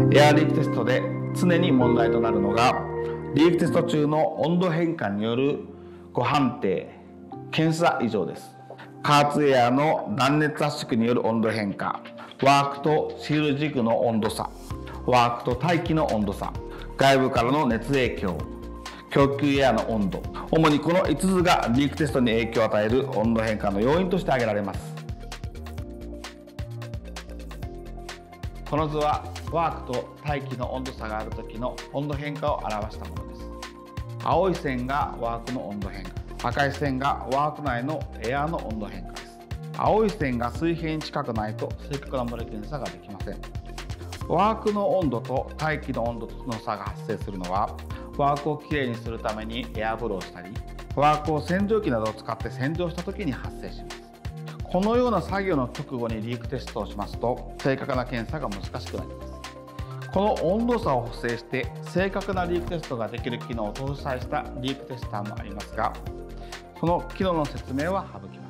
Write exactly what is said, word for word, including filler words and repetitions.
エアリークテストで常に問題となるのが、リークテスト中の温度変化による誤判定、検査異常です。加圧エアの断熱圧縮による温度変化、ワークとシール軸の温度差、ワークと大気の温度差、外部からの熱影響、供給エアの温度、主にこのいつつがリークテストに影響を与える温度変化の要因として挙げられます。この図はワークと大気の温度差がある時の温度変化を表したものです。青い線がワークの温度変化、赤い線がワーク内のエアの温度変化です。青い線が水平に近くないと正確な漏れ検査ができません。ワークの温度と大気の温度の差が発生するのは、ワークをきれいにするためにエアブローしたり、ワークを洗浄機などを使って洗浄した時に発生します。このような作業の直後にリークテストをしますと、正確な検査が難しくなります。この温度差を補正して正確なリークテストができる機能を搭載したリークテスターもありますが、その機能の説明は省きます。